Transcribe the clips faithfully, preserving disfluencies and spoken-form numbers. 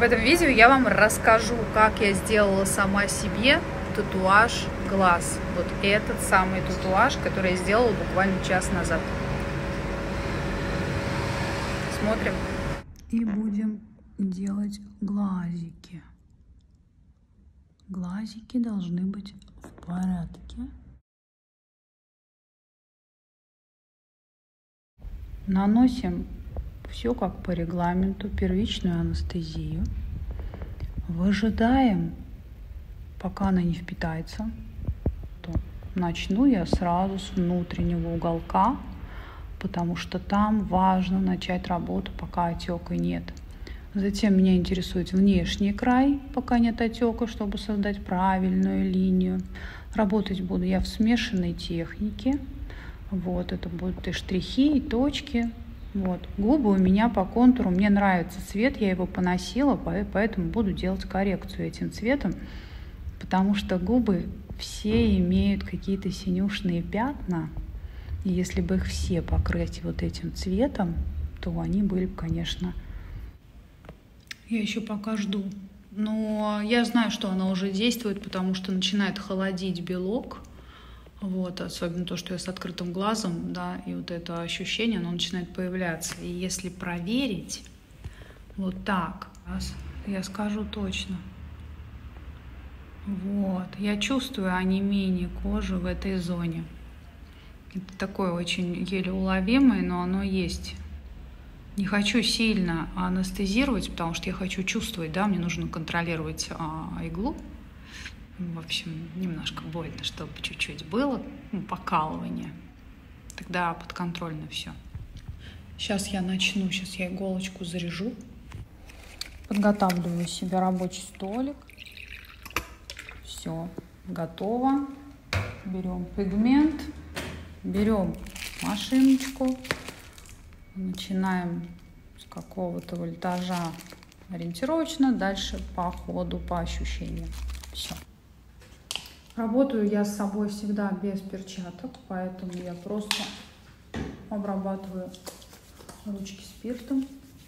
В этом видео я вам расскажу, как я сделала сама себе татуаж глаз. Вот этот самый татуаж, который я сделала буквально час назад. Смотрим. И будем делать глазики. Глазики должны быть в порядке. Наносим все как по регламенту, первичную анестезию. Выжидаем, пока она не впитается. То начну я сразу с внутреннего уголка, потому что там важно начать работу, пока отека нет. Затем меня интересует внешний край, пока нет отека, чтобы создать правильную линию. Работать буду я в смешанной технике. Вот, это будут и штрихи, и точки. Вот. Губы у меня по контуру, мне нравится цвет, я его поносила, поэтому буду делать коррекцию этим цветом, потому что губы все имеют какие-то синюшные пятна, и если бы их все покрыть вот этим цветом, то они были бы, конечно... Я еще пока жду, но я знаю, что она уже действует, потому что начинает холодить белок. Вот, особенно то, что я с открытым глазом, да, и вот это ощущение, оно начинает появляться. И если проверить вот так, я скажу точно. Вот, я чувствую онемение кожи в этой зоне. Это такое очень еле уловимое, но оно есть. Не хочу сильно анестезировать, потому что я хочу чувствовать, да, мне нужно контролировать а, иглу. В общем, немножко больно, чтобы чуть-чуть было ну, покалывание. Тогда подконтрольно все. Сейчас я начну, сейчас я иголочку заряжу. Подготавливаю себе рабочий столик. Все, готово. Берем пигмент, берем машиночку. Начинаем с какого-то вольтажа ориентировочно, дальше по ходу, по ощущениям. Все. Работаю я с собой всегда без перчаток, поэтому я просто обрабатываю ручки спиртом.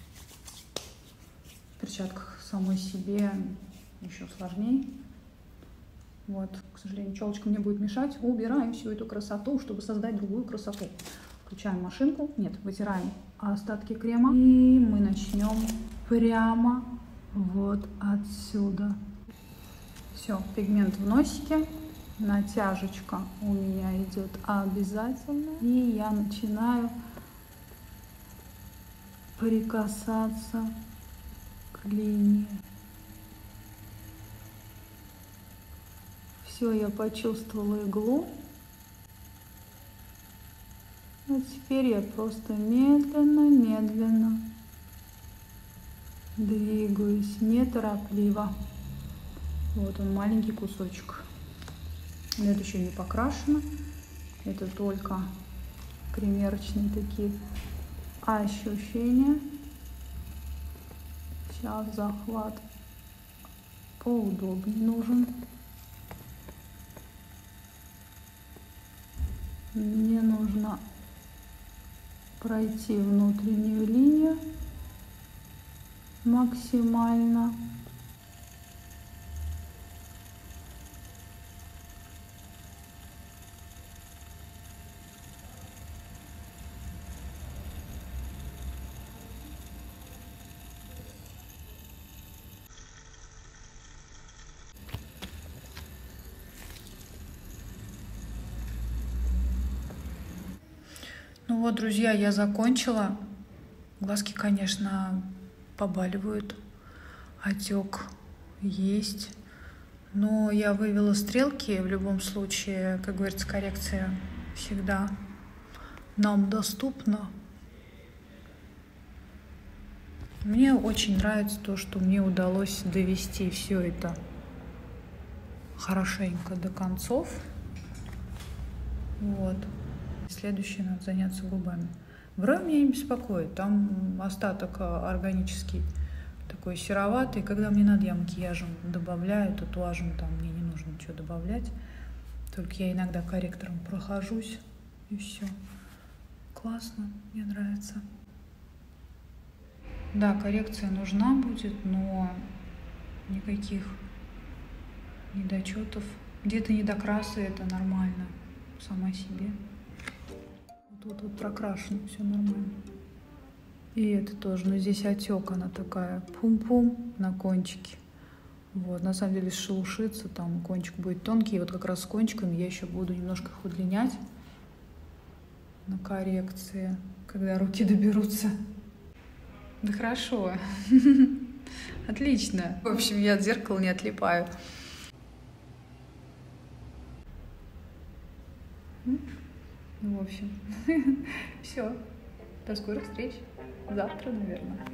В перчатках самой себе еще сложнее. Вот, к сожалению, челочка мне будет мешать. Убираем всю эту красоту, чтобы создать другую красоту. Включаем машинку, нет, вытираем остатки крема. И мы начнем прямо вот отсюда. Все, пигмент в носике, натяжечка у меня идет обязательно. И я начинаю прикасаться к линии. Все, я почувствовала иглу. А теперь я просто медленно-медленно двигаюсь, неторопливо. Вот он, маленький кусочек. Это еще не покрашено. Это только примерочные такие ощущения. Сейчас захват поудобнее нужен. Мне нужно пройти внутреннюю линию максимально. Ну вот, друзья, я закончила. Глазки, конечно, побаливают. Отек есть. Но я вывела стрелки. В любом случае, как говорится, коррекция всегда нам доступна. Мне очень нравится то, что мне удалось довести все это хорошенько до концов. Вот. Следующее надо заняться губами. Брови меня не беспокоит. Там остаток органический, такой сероватый. Когда мне надо, я макияжем добавляю, татуажем там мне не нужно ничего добавлять. Только я иногда корректором прохожусь, и все. Классно, мне нравится. Да, коррекция нужна будет, но никаких недочетов. Где-то недокрасы, это нормально сама себе. Тут вот прокрашено, все нормально. И это тоже, но здесь отек, она такая пум-пум на кончике. Вот, на самом деле шелушится, там кончик будет тонкий. И вот как раз с кончиками я еще буду немножко их удлинять на коррекции, когда руки доберутся. Да хорошо. Отлично. В общем, я от зеркала не отлипаю. В общем, все. До скорых встреч. Завтра, наверное.